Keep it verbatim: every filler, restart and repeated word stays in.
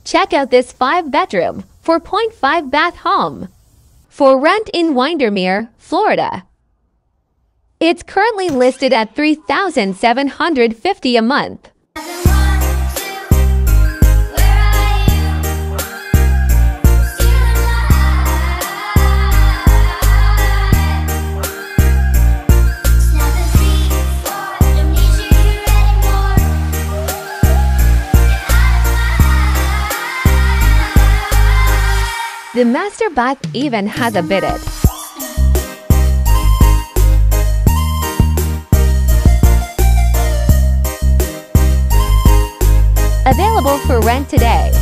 Check out this five bedroom, four point five bath home for rent in Windermere, Florida. It's currently listed at three thousand seven hundred fifty dollars a month. The master bath even has a bidet. Available for rent today.